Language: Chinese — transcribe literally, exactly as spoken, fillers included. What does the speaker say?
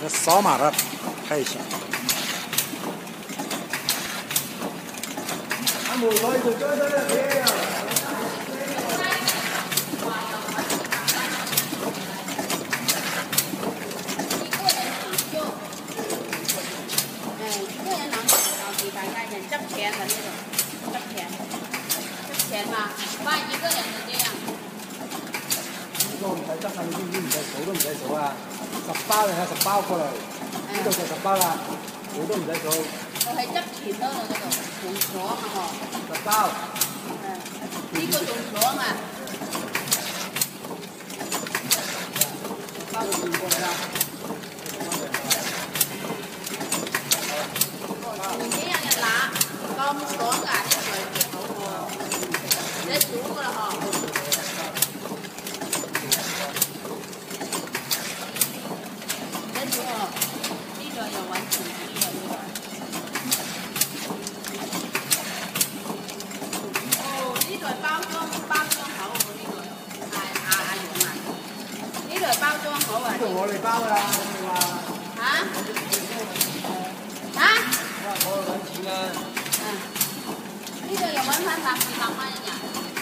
个扫码的拍一下。 阿妹可以做多多的嘢啊！ 挣钱的那种，挣钱，挣钱嘛，妈一个人就这样。 呢個唔使執啊，你知唔知唔使數都唔使數啊？十包定係十包過嚟，呢度就十包啦，數都唔使數。 我係執錢多咯，嗰度仲爽啊嗬。 十包。 誒，呢個仲爽啊！ 包就轉過嚟啦。 唔幾日日拿，咁爽㗎，啲水幾好喎，你煮㗎啦嗬。你煮喎，呢度又揾錢啲啊呢度。哦，呢度係包裝包裝好喎呢度，阿阿阿勇啊，呢度係包裝好啊。 呢度我哋包㗎啦，你話。 嚇？嚇？ 我揾錢啦。 嗯，呢度又揾翻百四百蚊一日。